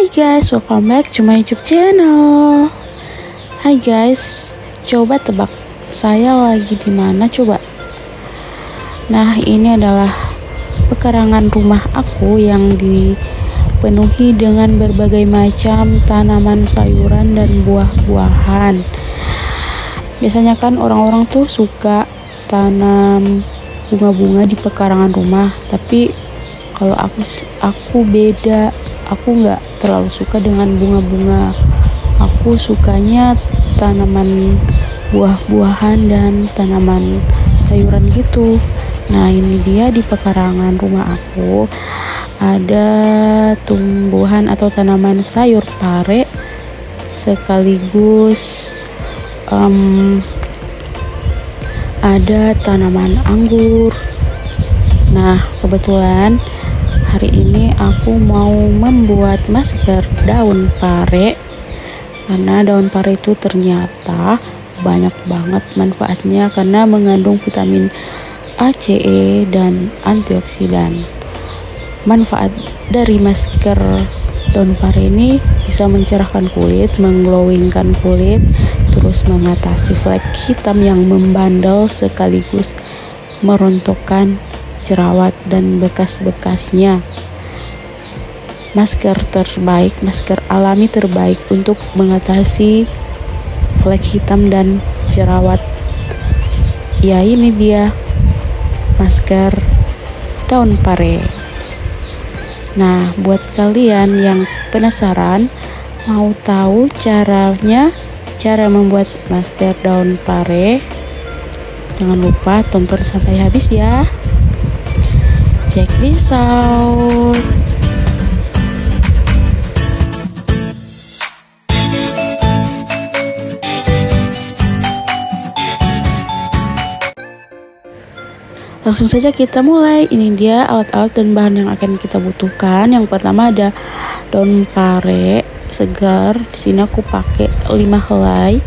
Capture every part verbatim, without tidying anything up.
Hai guys, welcome back to my YouTube channel. Hai guys, coba tebak saya lagi di mana coba? Nah, ini adalah pekarangan rumah aku yang dipenuhi dengan berbagai macam tanaman sayuran dan buah-buahan. Biasanya kan orang-orang tuh suka tanam bunga-bunga di pekarangan rumah, tapi kalau aku aku beda. Aku nggak terlalu suka dengan bunga-bunga. Aku sukanya tanaman buah-buahan dan tanaman sayuran gitu. Nah, ini dia di pekarangan rumah aku ada tumbuhan atau tanaman sayur pare sekaligus um, ada tanaman anggur. Nah, kebetulan hari ini aku mau membuat masker daun pare karena daun pare itu ternyata banyak banget manfaatnya karena mengandung vitamin A, C, E, dan antioksidan. Manfaat dari masker daun pare ini bisa mencerahkan kulit, mengglowingkan kulit, terus mengatasi flek hitam yang membandel sekaligus merontokkan jerawat dan bekas-bekasnya. Masker terbaik, masker alami terbaik untuk mengatasi flek hitam dan jerawat. Ya, ini dia masker daun pare. Nah, buat kalian yang penasaran mau tahu caranya, cara membuat masker daun pare, jangan lupa tonton sampai habis ya. Check this out. Langsung saja kita mulai. Ini dia alat-alat dan bahan yang akan kita butuhkan. Yang pertama ada daun pare segar. Di sini aku pakai lima helai.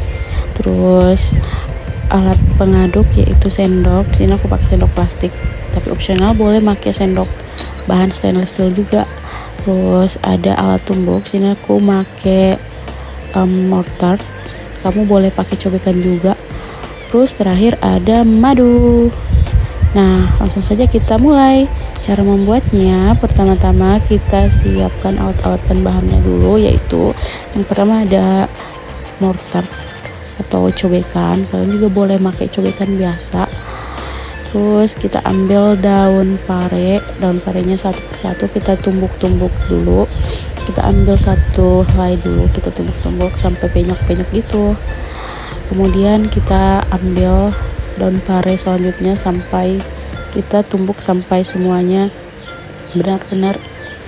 Terus alat pengaduk yaitu sendok. Di sini aku pakai sendok plastik, tapi opsional boleh pakai sendok bahan stainless steel juga. Terus ada alat tumbuk. Sini aku pakai um, mortar. Kamu boleh pakai cobekan juga. Terus terakhir ada madu. Nah, langsung saja kita mulai. Cara membuatnya, pertama-tama kita siapkan alat-alat dan bahannya dulu, yaitu yang pertama ada mortar atau cobekan. Kalian juga boleh pakai cobekan biasa. Terus kita ambil daun pare, daun parenya satu persatu kita tumbuk-tumbuk dulu. Kita ambil satu helai dulu, kita tumbuk-tumbuk sampai penyok-penyok gitu. Kemudian kita ambil daun pare selanjutnya sampai kita tumbuk sampai semuanya benar-benar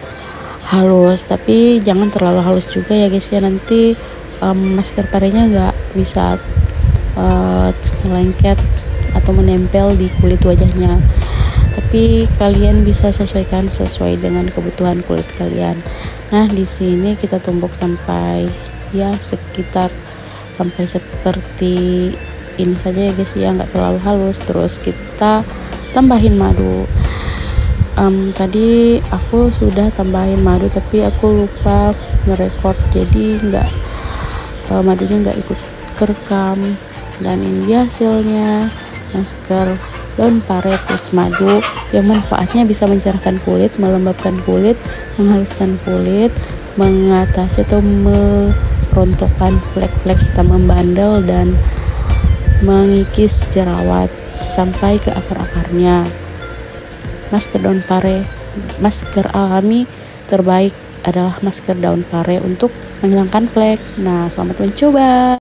halus, tapi jangan terlalu halus juga ya guys ya, nanti um, masker parenya nggak bisa uh, lengket atau menempel di kulit wajahnya, tapi kalian bisa sesuaikan sesuai dengan kebutuhan kulit kalian. Nah, di sini kita tumbuk sampai ya sekitar sampai seperti ini saja ya guys ya, nggak terlalu halus. Terus kita tambahin madu. Um, tadi aku sudah tambahin madu tapi aku lupa ngerekord, jadi nggak uh, madunya nggak ikut kerekam. Dan ini dia hasilnya, masker daun pare plus madu yang manfaatnya bisa mencerahkan kulit, melembabkan kulit, menghaluskan kulit, mengatasi atau merontokkan flek-flek hitam membandel dan mengikis jerawat sampai ke akar-akarnya. Masker daun pare, masker alami terbaik adalah masker daun pare untuk menghilangkan flek. Nah, selamat mencoba.